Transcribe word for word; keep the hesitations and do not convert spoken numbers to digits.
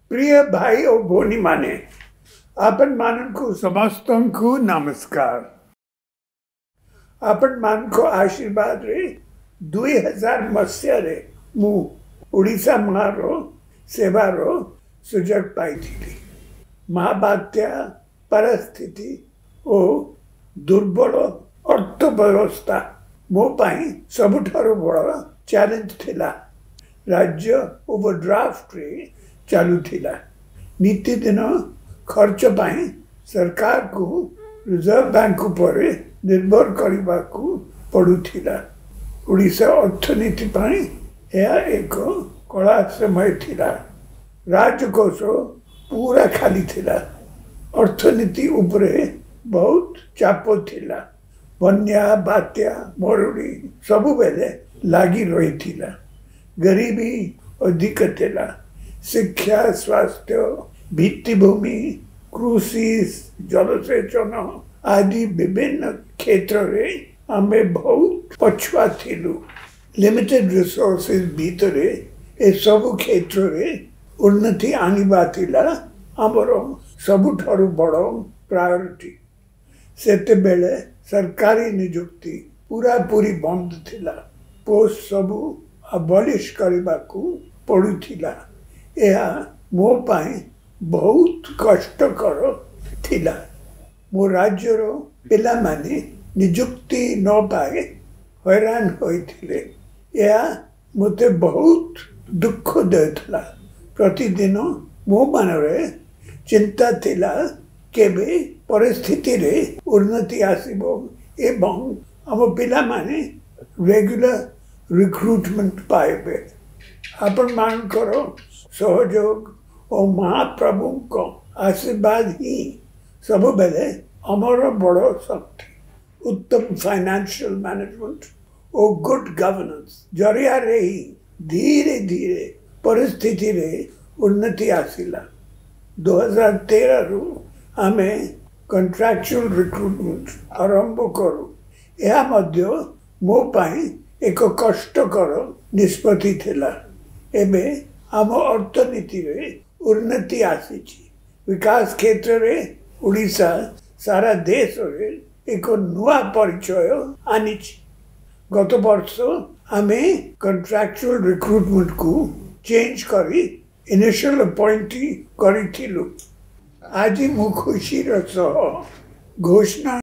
प्रिय भाई और भोनी माने आपण मान को समस्त को नमस्कार। आपण मान को आशीर्वाद रे दुई हजार मसीह रे मु ओडिशा मारो सेवारो सुजग पाई थी। महाबात्या परिस्थिति ओ दुर्बल अर्थव्यवस्था मो पाई सबुठारो बड़ चैलेंज थिला। राज्य ओवरड्राफ्ट रे चालू थिला। नीति दिन खर्च पाई सरकार को रिजर्व बैंक पर निर्भर करने को पड़ुथिला। ओडिशा अर्थनीति पाई यह एक कड़ा समय थिला। राजकोष पूरा खाली थिला। अर्थनीति उपरे बहुत चाप थिला। बन्या बात्या मरुड़ी सबु बेले लागी रही थिला। गरीबी अधिक थिला। शिक्षा स्वास्थ्य भित्तिभूमि कृषि जलसेचन आदि विभिन्न क्षेत्र रे आमे बहुत पछुआ थिलु। लिमिटेड रिसोर्सेस भीतर ए सब क्षेत्र रे उन्नति आनिबा थिला हमर सबुठारु बड़ प्रायोरिटी। सेते बेले सरकारी नियुक्ति पूरा पूरी बंद थिला। पोस्ट सबु अबॉलिश करबाकू पड़ुथिला। यह मो पाई बहुत कष्टकर थिला। मो राज्यर पिला माने नियुक्ति न पाए हैरान होइथिले। यह मते बहुत दुख देथला। प्रतिदिन मो मनरे चिंता थिला केबे परिस्थिति रे उन्नति आसीबो एवं हम पिला माने रेगुलर रिक्रूटमेंट पाइबे। आपण मान करो सहयोग और महाप्रभु को आशीर्वाद ही सब बेले अमर बड़ शक्ति। उत्तम फाइनेंशियल मैनेजमेंट और गुड गवर्नेंस जरिया रे ही धीरे धीरे परिस्थिति रे उन्नति आसिला। दो हजार तेरह रु आमे कॉन्ट्रैक्चुअल रिक्रूटमेंट आरंभ करू। यह मध्य मो पाई एक कष्टकर निष्पत्ति थिला। एबे आम अर्थनीति रे उन्नति आसीची। विकास क्षेत्र रे ओडिशा सारा देश रे एक नुआ परिचय आनीची। गत वर्ष आमे कॉन्ट्रैक्चुअल रिक्रूटमेंट को चेंज करी इनिशियल अपॉइंटी करिथिलु। आज मु खुशी सह घोषणा